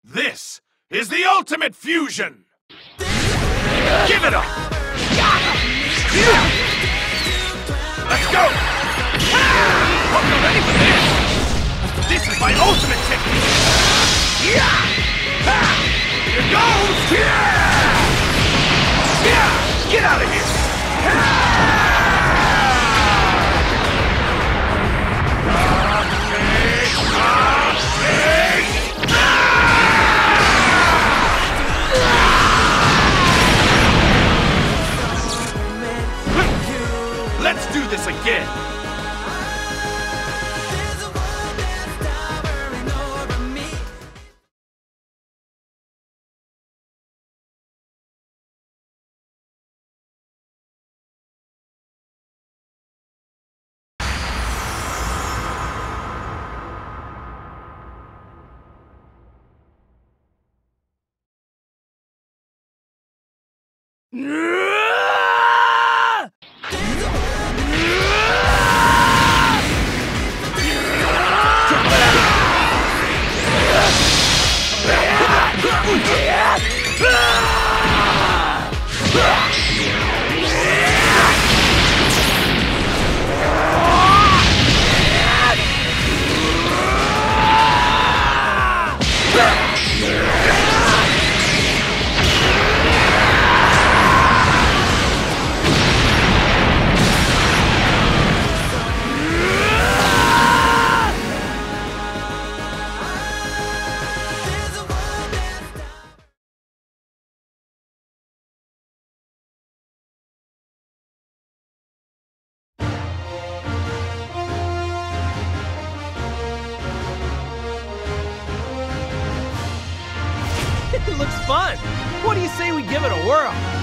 This is the ultimate fusion! Give it up! Let's go! Hope you're ready for this! This is my ultimate technique! Here goes! Get out of here! Let's do this again! It looks fun! What do you say we give it a whirl?